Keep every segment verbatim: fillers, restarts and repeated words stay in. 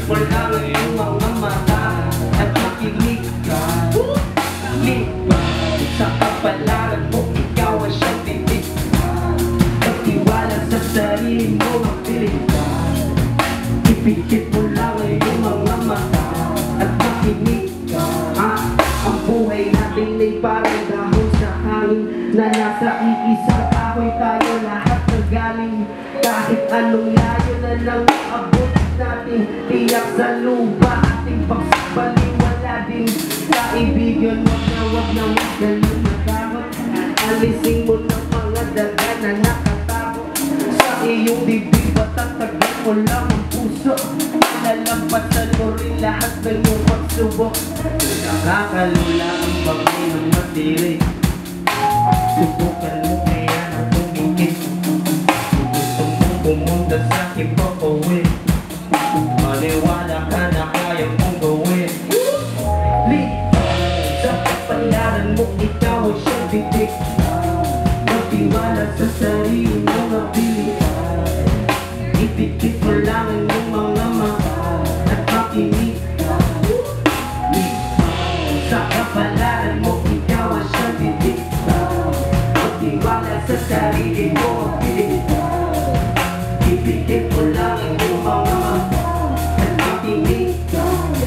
mo lang ang iyong mga mata at makinig ka. Liban sa kapalaran mo, ikaw ay siyang titig. Pagtiwala sa sarili mo, mapiling ka. Ipikit mo lang ang iyong mga mata at makinig ka. Ah, ang buhay natin ay parang dahon sa hangin na nasa iisang kahoy tayo lahat nagaling. Kahit anong layo na lang abot natin, tiyak sa lupa ating pagsabaliwala din. Kaibigan, wag na wag na wag ganun matakot. Alisin mo ng mga daga na nakatakot sa iyong bibig, patatagal mo lang ang puso. Lalampasan mo rin lahat ng iyong pagsubok. Nakakalula ang bagay ng matiri. Subukan mo kaya na tumingin. Gusto mong pumunta sa aking papawin. Maniwala ka na kaya mong gawin. Liban sa kapalaran mo, ikaw ay siyang titig. Magtiwala sa sarili mo na pilihan. Ipikit mo lang ang iyong mga mata at makinig ka. Liban sa kapalaran mo, ikaw ay siyang titig. Magtiwala sa sarili mo na pilihan. Ipikit mo lang ang iyong mga mata at makinig ka.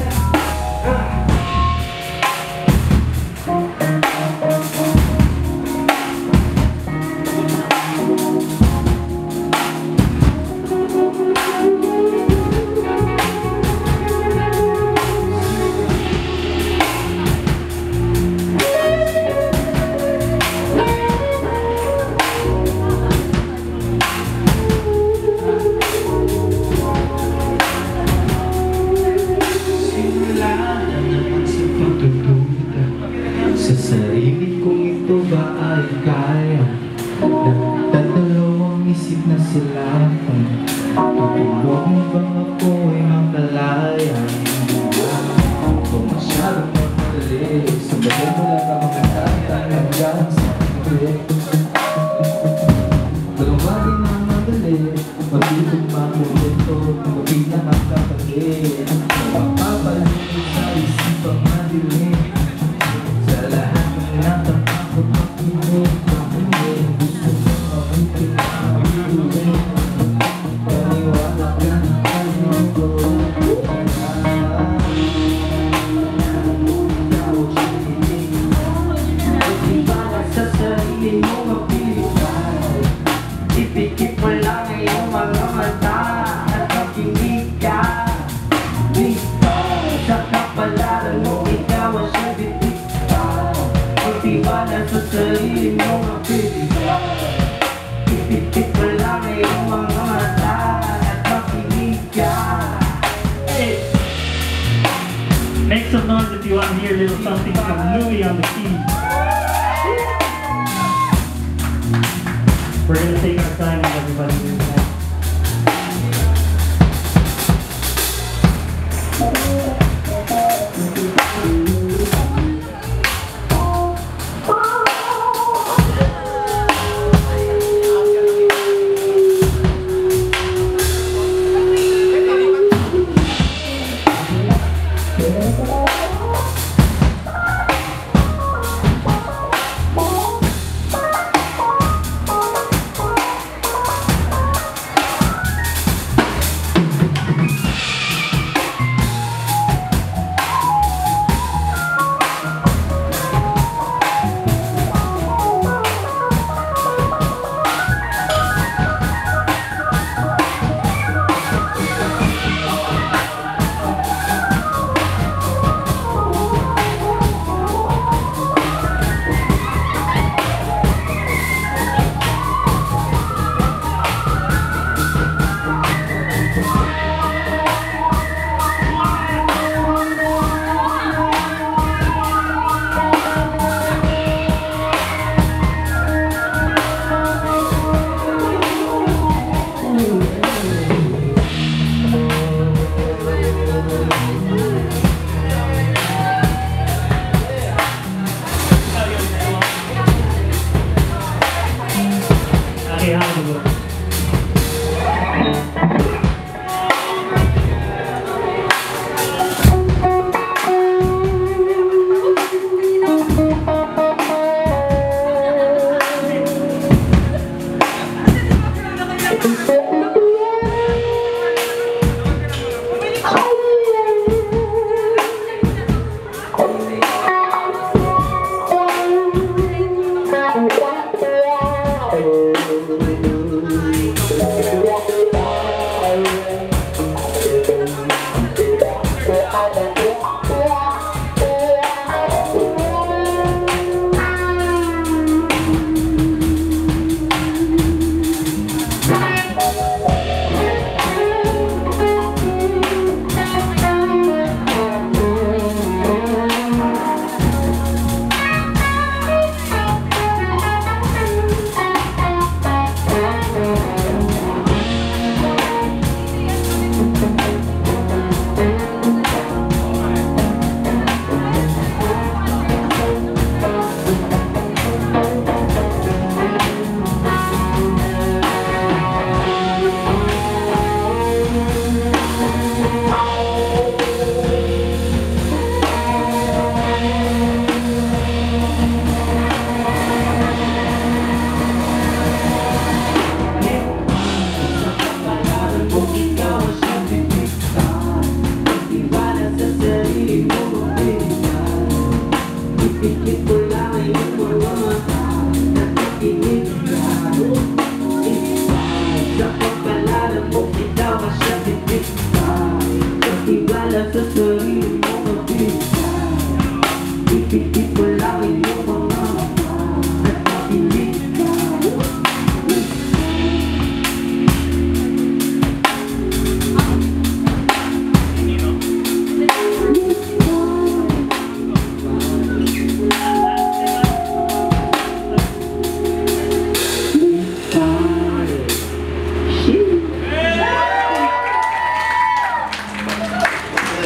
Sa sarili kong ito ba ay kaya? Nagdadalawang isip na sila. Tutulog mo bang ako ay makalaya? Kung masyadong magdali, sabayan mo lang ang mga tata hanggang sa pagkakit. Dalawagin na madali, magiging makulito, magiging nakakapagit. Magpapalitin sa isipang madilim. Ipikit mo lang ang iyong mga mata at makinig ka. Liban sa kapalaran mo, ikaw ay siyang titig. Magtiwala sa sarili mo, mapilig ka. Ipikit mo lang ang iyong mga mata at makinig ka. Make some noise if you want to hear a little something from Louis on the keys. We're going to take our time with everybody doing that.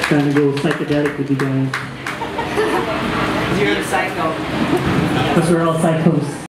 Trying to go psychedelic with you guys. You're a psycho. Because we're all psychos.